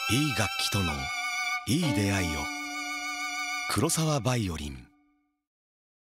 いい楽器とのいい出会いを。黒沢バイオリン。